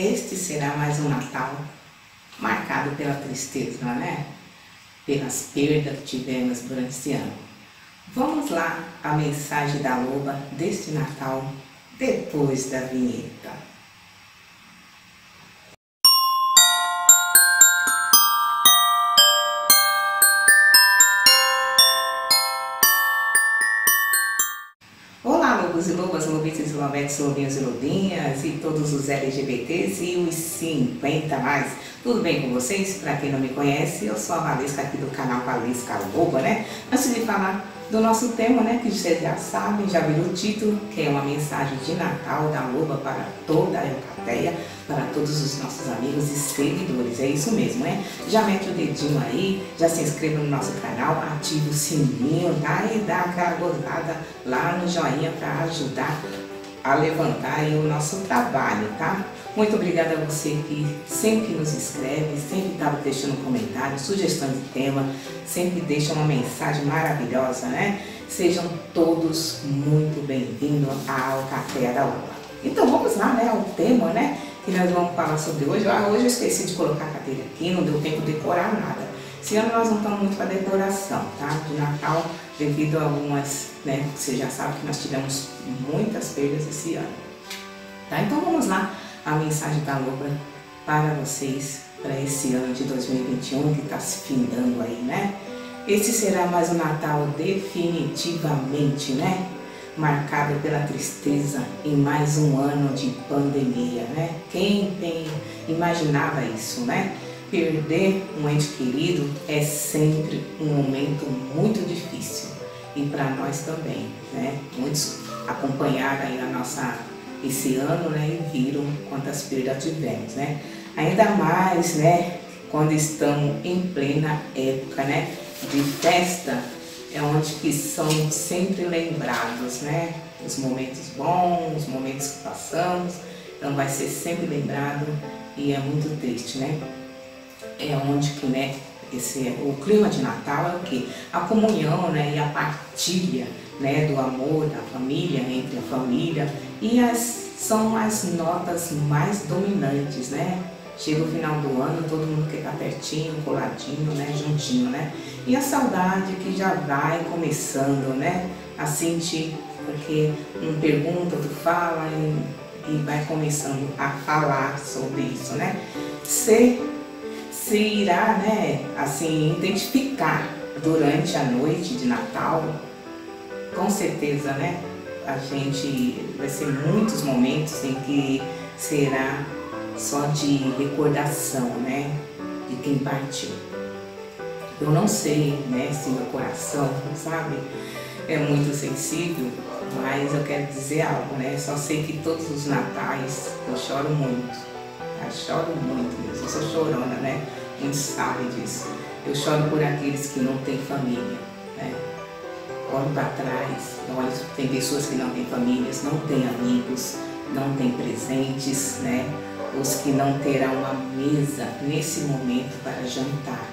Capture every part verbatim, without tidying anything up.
Este será mais um Natal marcado pela tristeza, né? Pelas perdas que tivemos durante esse ano. Vamos lá, a mensagem da loba deste Natal, depois da vinheta. Olá, lobos e lobas, lobitos e lobetes, lobinhos e lobinhas e todos os L G B Ts e os cinquenta mais. Tudo bem com vocês? Para quem não me conhece, eu sou a Valesca aqui do canal Valesca Loba, né? Antes de falar do nosso tema, né, que vocês já sabem, já viram o título, que é uma mensagem de Natal da Loba para toda a Eucateia, para todos os nossos amigos e seguidores. É isso mesmo, né? Já mete o dedinho aí, já se inscreva no nosso canal, ative o sininho, tá? E dá aquela gozada lá no joinha para ajudar a levantar aí o nosso trabalho, tá? Muito obrigada a você que sempre nos escreve, sempre estava deixando um comentário, sugestão de tema, sempre deixa uma mensagem maravilhosa, né? Sejam todos muito bem-vindos à Eucateia da Loba. Então vamos lá, né, ao tema, né, que nós vamos falar sobre hoje. Ah, hoje eu esqueci de colocar a cadeira aqui, não deu tempo de decorar nada. Esse ano nós não estamos muito para decoração, tá? De Natal, devido a algumas, né, você já sabe que nós tivemos muitas perdas esse ano. Tá? Então vamos lá, a mensagem da Loba para vocês, para esse ano de dois mil e vinte e um que está se findando aí, né? Esse será mais um Natal definitivamente, né? Marcado pela tristeza em mais um ano de pandemia, né? Quem tem, imaginava isso, né? Perder um ente querido é sempre um momento muito difícil e para nós também, né? Muitos acompanharam aí a nossa, esse ano, né? E viram quantas perdas tivemos, né? Ainda mais, né? Quando estamos em plena época, né? De festa, é onde que são sempre lembrados, né? Os momentos bons, os momentos que passamos, então vai ser sempre lembrado e é muito triste, né? É onde que, né, esse, o clima de Natal é o que? A comunhão, né, e a partilha, né, do amor, da família, entre a família, e as, são as notas mais dominantes, né? Chega o final do ano, todo mundo quer estar pertinho, coladinho, né, juntinho, né? E a saudade que já vai começando, né, a sentir, porque um pergunta, tu fala e, e vai começando a falar sobre isso, né? Se, se irá, né, assim, identificar durante a noite de Natal, com certeza, né, a gente vai ser muitos momentos em que será só de recordação, né, de quem partiu. Eu não sei, né, se meu coração, sabe, é muito sensível, mas eu quero dizer algo, né, só sei que todos os natais eu choro muito, eu choro muito mesmo, eu sou chorona, né, muitos sabem disso. Eu choro por aqueles que não têm família, né, olho para trás, olho, tem pessoas que não têm famílias, não têm amigos, não têm presentes, né, os que não terão uma mesa nesse momento para jantar.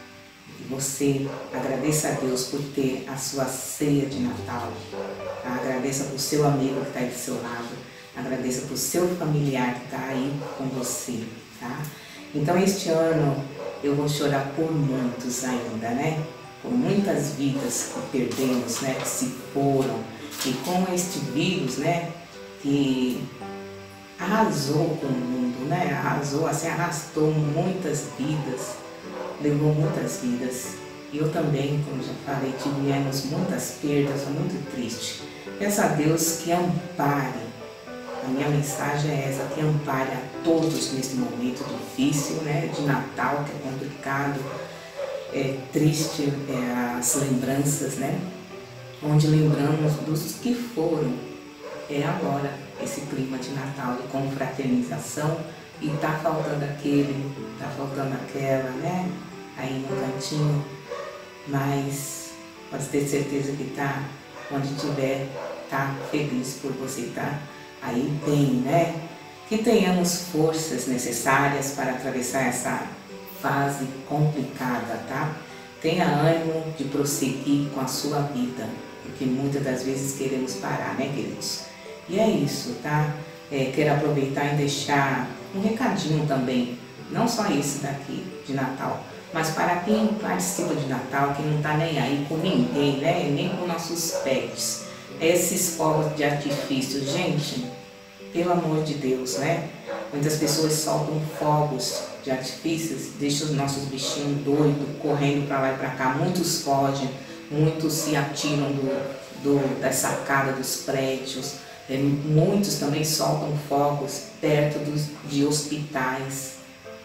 E você agradeça a Deus por ter a sua ceia de Natal, tá? Agradeça por seu amigo que está aí do seu lado, agradeça por seu familiar que está aí com você, tá? Então este ano eu vou chorar por muitos ainda, né? Por muitas vidas que perdemos, né? Que se foram, e com este vírus, né? Que arrasou com o mundo, né? Arrasou, assim, arrastou muitas vidas, levou muitas vidas. E eu também, como já falei, tivemos muitas perdas, foi muito triste. Peço a Deus que ampare, a minha mensagem é essa, que ampare a todos nesse momento difícil, né? De Natal, que é complicado, é triste, é, as lembranças, né? Onde lembramos dos que foram. É agora esse clima de Natal, de confraternização, e tá faltando aquele, tá faltando aquela, né? Aí no cantinho, mas pode ter certeza que tá, onde tiver, tá feliz por você estar aí bem, né? Que tenhamos forças necessárias para atravessar essa fase complicada, tá? Tenha ânimo de prosseguir com a sua vida, porque muitas das vezes queremos parar, né, queridos? E é isso, tá? É, quero aproveitar e deixar um recadinho também, não só esse daqui de Natal, mas para quem participa de Natal, que não está nem aí com ninguém, né? Nem com nossos pets. Esses fogos de artifício, gente, pelo amor de Deus, né? Muitas pessoas soltam fogos de artifícios, deixam os nossos bichinhos doidos, correndo para lá e para cá. Muitos fogem, muitos se atiram do, do, da sacada dos prédios. É, muitos também soltam fogos perto dos, de hospitais.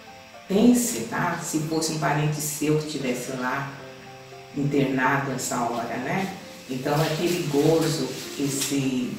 Pense, tá? Se fosse um parente seu que estivesse lá, internado nessa hora, né? Então é perigoso esse,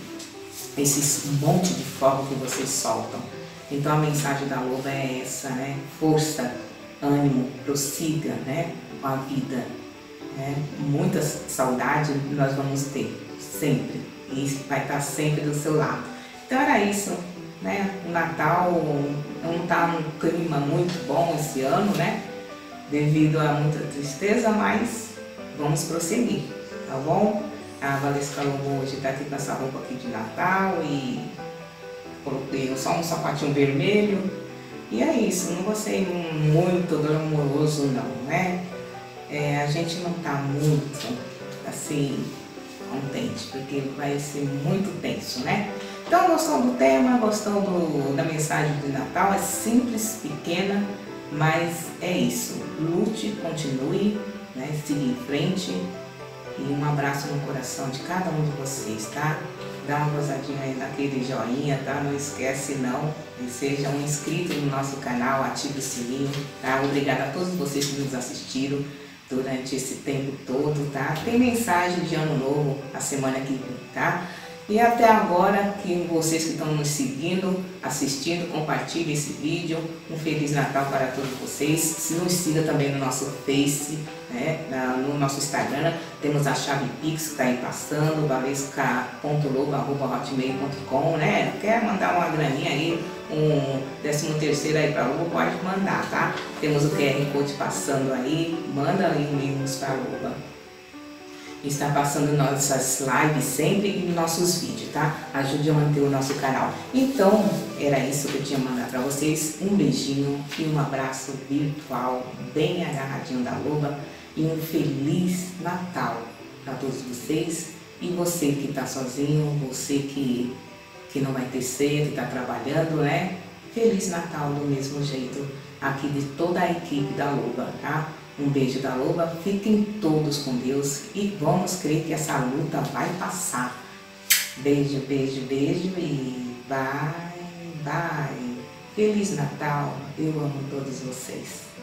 esse monte de fogo que vocês soltam. Então a mensagem da loba é essa, né? Força, ânimo, prossiga, né? Com a vida. Né? Muita saudade nós vamos ter, sempre. E isso vai estar sempre do seu lado. Então era isso, né? O Natal não está num clima muito bom esse ano, né? Devido a muita tristeza, mas vamos prosseguir, tá bom? A Valesca Lobo hoje está aqui com essa roupa aqui de Natal e coloquei só um sapatinho vermelho. E é isso, não vou ser muito glamouroso não, né? É, a gente não está muito, assim, contente, porque vai ser muito tenso, né? Então, gostou do tema, gostou do, da mensagem de Natal? É simples, pequena, mas é isso. Lute, continue, né? Siga em frente. E um abraço no coração de cada um de vocês, tá? Dá uma gozadinha aí naquele joinha, tá? Não esquece não. E seja um inscrito no nosso canal, ative o sininho, tá? Obrigada a todos vocês que nos assistiram durante esse tempo todo, tá? Tem mensagem de ano novo a semana que vem, tá? E até agora, que vocês que estão nos seguindo, assistindo, compartilhem esse vídeo. Um Feliz Natal para todos vocês. Se nos siga também no nosso Face, né? No nosso Instagram. Temos a chave Pix que está aí passando, valesca ponto lobo arroba hotmail ponto com, né? Quer mandar uma graninha aí, um décimo terceiro aí para a Loba, pode mandar, tá? Temos o Q R Code passando aí, manda aí e-mails para a Loba. Está passando nossas lives sempre e nossos vídeos, tá? Ajude a manter o nosso canal. Então, era isso que eu tinha mandado para vocês. Um beijinho e um abraço virtual, bem agarradinho da Loba. E um Feliz Natal para todos vocês. E você que está sozinho, você que, que não vai ter ceia, que está trabalhando, né? Feliz Natal do mesmo jeito aqui de toda a equipe da Loba, tá? Um beijo da Loba, fiquem todos com Deus e vamos crer que essa luta vai passar. Beijo, beijo, beijo e bye, bye. Feliz Natal, eu amo todos vocês.